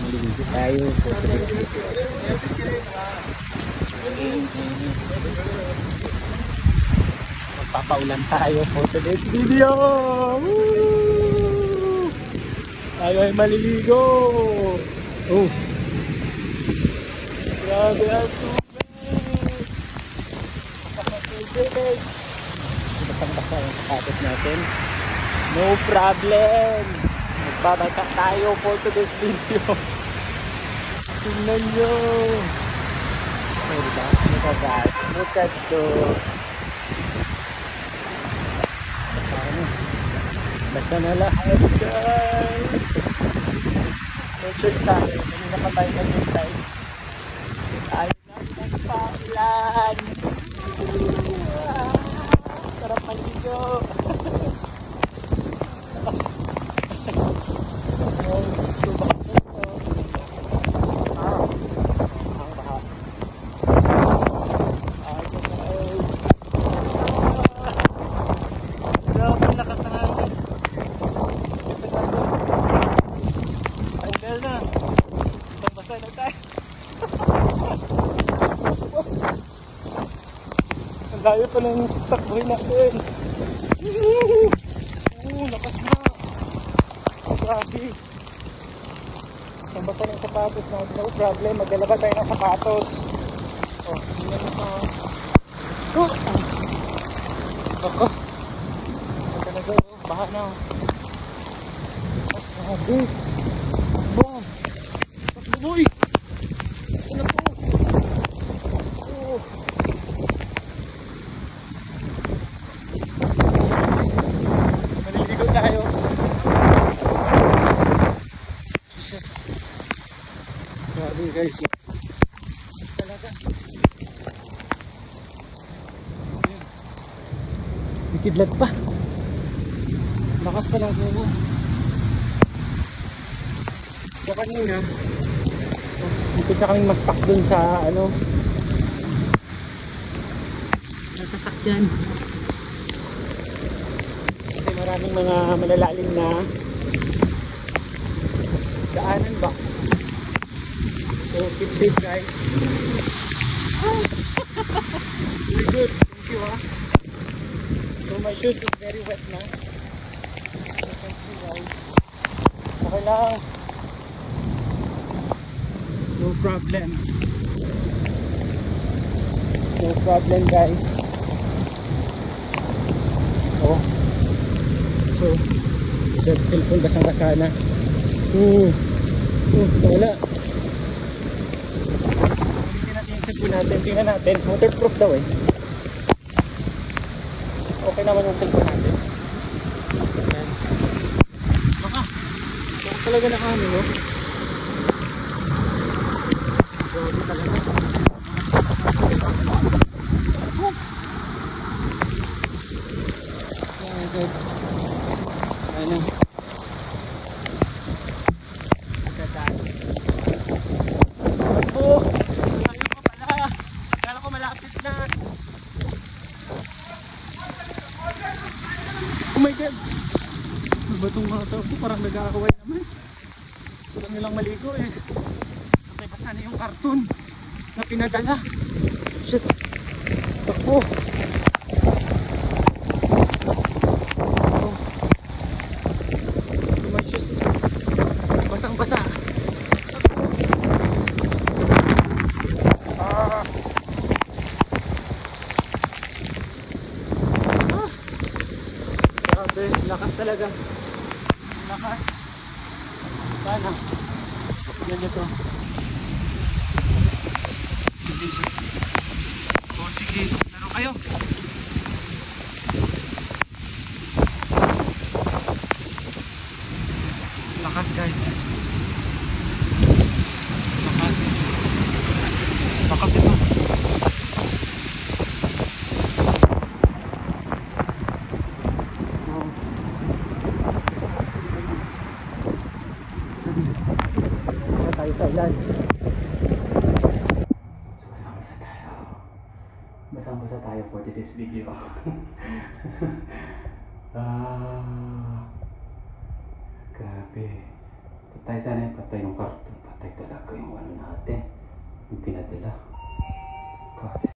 maliligo tayo for today's video. Magpapaulan tayo for today's video. Woo! Tayo ay maliligo. Oh, grabe ang tubig. Napakasubig. Basang-basa yung sapatos natin. No problem. Magbabasa tayo for today's video. Tingnan nyo. Oh, diba? Look at that. Look at those. Basa na lahat, guys. No choice tayo. Kanina pa tayo nag-hintay. Tayo lang nagpaulan. Sarap maligo. Tapos subak nito. Ang baha. Grabe ang lakas ng hangin. Basa na ito. Tanggal na. Basa na tayo. Ang layo pa ng takbuhin natin. Lakas na. Grabe. Ang basa ng sapatos na. No problem. Magdala ba tayo ng sapatos? Oh, tingnan mo ito. Ako. Ang talaga. Baha na. Grabe. Boom. Takbuboy. Saan na po? Oh. Maliligo tayo. Jesus. Grabe guys. Talaga. May kidlat pa. Lakas talaga mo. Kaya kanina, dito na kaming ma-stuck dun sa ano, nasa sakyan. Kasi maraming mga malalalim na daanan ba. So keep safe guys. Very good. Thank you So my shoes is very wet na. You can see guys. Okay lang. No problem. No problem guys. Oh. So that cellphone basang-basa na. Wala. Hindi natin yung cellphone natin. Tingnan natin. Waterproof daw eh. Okay naman yung cellphone natin. Ayan. Baka. Baka talaga na kami no. Grabe talaga. Ayan good. Ayan. Oh my god! Ano ba itong mga tao? Parang nag-aakaway naman. Sarap nilang maligo eh. Patay pa sana yung karton na pinadala. Shit! Takbo! Oh. My shoes is basang-basa. Takbo! Lakas talaga. Lakas. Sana. Yan ito. O sige, laro kayo. Lakas guys. Lakas. Lakas ito. Thailand. Basang-basa tayo for today's video. Grabe. Patay sana yung karton. Patay talaga yung ano natin. Yung pinadala. God.